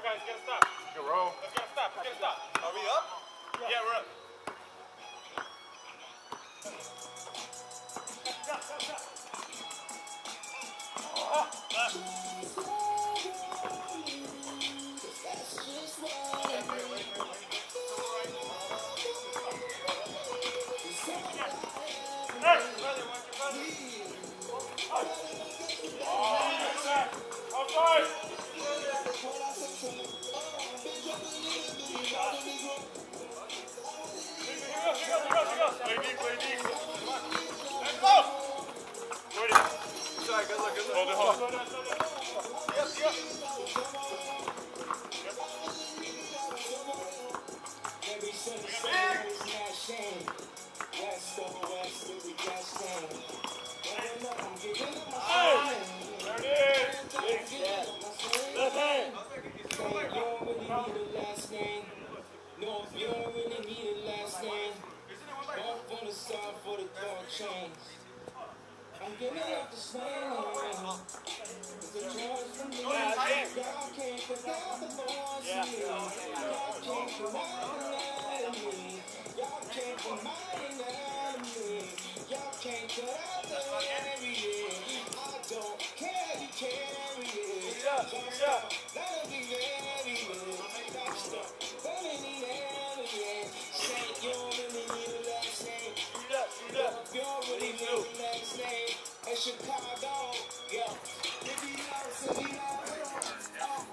guys, get a stop. Good roll. Let's get a stop. Get a stop. Are we up? Yeah, we're up. I'm giving up the same. The joys from the God can't forget the boys. God can't